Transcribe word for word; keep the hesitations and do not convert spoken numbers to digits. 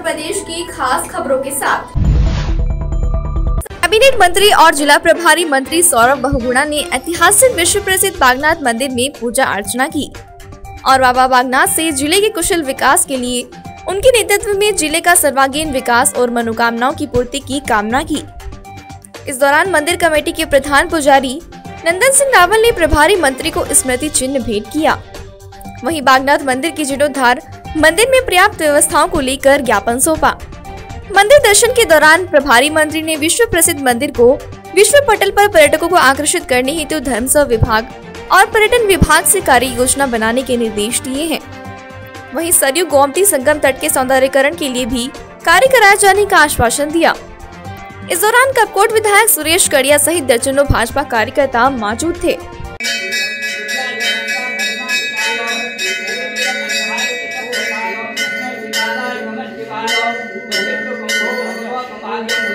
प्रदेश की खास खबरों के साथ। कैबिनेट मंत्री और जिला प्रभारी मंत्री सौरभ बहुगुणा ने ऐतिहासिक विश्व प्रसिद्ध बागनाथ मंदिर में पूजा अर्चना की और बाबा बागनाथ से जिले के कुशल विकास के लिए उनके नेतृत्व में जिले का सर्वांगीण विकास और मनोकामनाओं की पूर्ति की कामना की। इस दौरान मंदिर कमेटी के प्रधान पुजारी नंदन सिंह रावल ने प्रभारी मंत्री को स्मृति चिन्ह भेंट किया। वहीं बागनाथ मंदिर के जीर्णोद्धार मंदिर में पर्याप्त व्यवस्थाओं को लेकर ज्ञापन सौंपा। मंदिर दर्शन के दौरान प्रभारी मंत्री ने विश्व प्रसिद्ध मंदिर को विश्व पटल पर पर्यटकों को आकर्षित करने हेतु धर्मस्व विभाग और पर्यटन विभाग से कार्य योजना बनाने के निर्देश दिए हैं। वहीं सरयू गोमती संगम तट के सौंदर्यीकरण के लिए भी कार्य कराए जाने का आश्वासन दिया। इस दौरान कपकोट विधायक सुरेश कड़िया सहित दर्जनों भाजपा कार्यकर्ता मौजूद थे। Thank you.